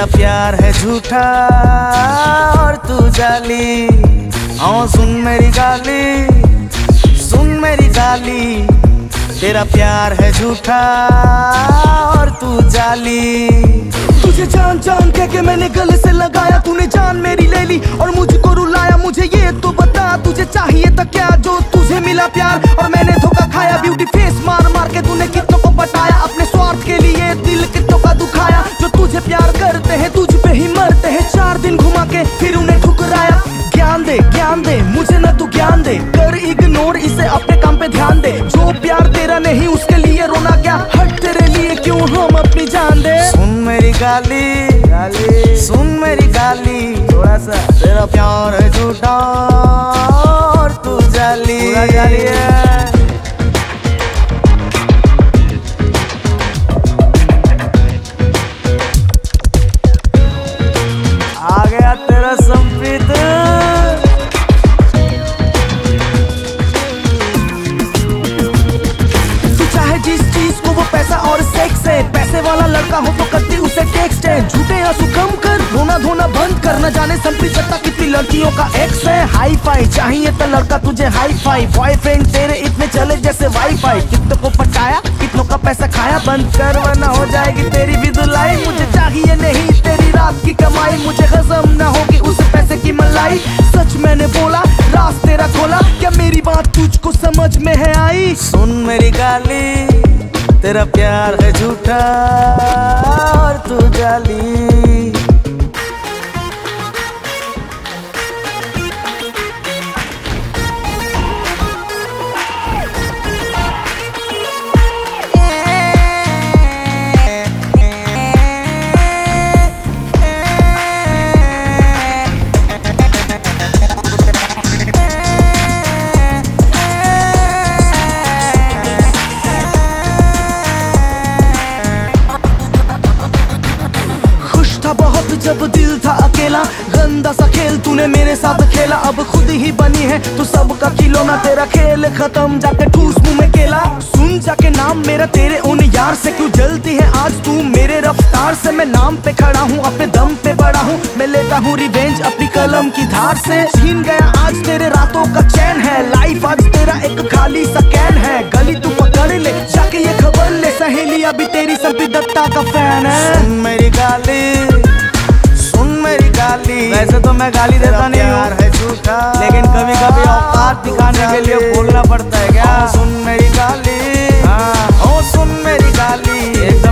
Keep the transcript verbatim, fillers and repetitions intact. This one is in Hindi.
प्यार है झूठा और तू जाली। ओ सुन मेरी गाली, सुन मेरी गाली, तेरा प्यार है झूठा और तू जाली। तुझे जान जान कह के मैंने गले से लगाया, तूने जान मेरी ले ली और मुझको रुलाया। मुझे ये तो बता तुझे चाहिए था क्या, जो तुझे मिला प्यार और मैंने धोखा खाया। ब्यूटी फेस मार मार के तूने कितनों को पटाया, अपने स्वार्थ के लिए दिल कितनों का दुखाया। जो तुझे प्यार करते हैं तुझ पे ही मरते हैं, चार दिन घुमा के फिर उन्हें ठुकराया। ज्ञान दे ज्ञान दे मुझे ना तू ज्ञान दे, कर इग्नोर इसे, अपने काम पे ध्यान दे। जो प्यार तेरा नहीं उसके लिए रोना क्या, हट तेरे लिए क्यों हम अपनी जान दे। सुन मेरी गाली, गाली सुन मेरी गाली, थोड़ा सा तेरा प्यार है झूठा और तू जाली। पूरा जाली है। आ गया तेरा संप्रीत। तू चाहे जिस चीज को वो पैसा और सेक्स है, पैसे वाला लड़का हो तो करती उसे टेक्स्ट है। झूठे आंसू कम कर, रोना धोना बंद कर, न जाने संप्रीत करता कितनी लड़कियों का एक्स है। हाई फाई चाहिए तो लड़का तुझे हाई फाई, बॉयफ्रेंड तेरे इतने चले जैसे वाईफाई। कितनों को पटाया कितनों का पैसा खाया, बंद कर वरना हो जाएगी तेरी भी धुलाई। मुझे चाहिए नहीं तेरी रात की कमाई, मुझे हजम न होगी उस पैसे की मलाई। सच मैंने बोला राज तेरा खोला, क्या मेरी बात तुझको समझ में है आई। सुन मेरी गाली, तेरा प्यार है झूठा और तू जाली। बहुत जब दिल था अकेला, गंदा सा खेल तूने मेरे साथ खेला। अब खुद ही बनी है तू सबका खिलौना, तेरा खेल खत्म जाके ठूस मुंह में केला। सुन जाके नाम मेरा तेरे उन यार से, क्यों जलती है आज तू मेरे रफ्तार से। मैं नाम पे खड़ा हूँ अपने दम पे बड़ा हूँ, मैं लेता हूँ रिवेंज अपनी कलम की धार से। छीन गया आज तेरे रातों का चैन है, लाइफ आज तेरा एक खाली सा कैन है। गली तू पकड़ ले जाके ये खबर ले, सहेली अभी तेरी संप्रीत दत्ता का फैन है। सुन मेरी गाली, सुन मेरी गाली, वैसे तो मैं गाली देता नहीं हूँ है झूठा, लेकिन कभी कभी औकात दिखाने के लिए बोलना पड़ता है क्या। सुन मेरी गाली, हाँ ओ सुन मेरी गाली,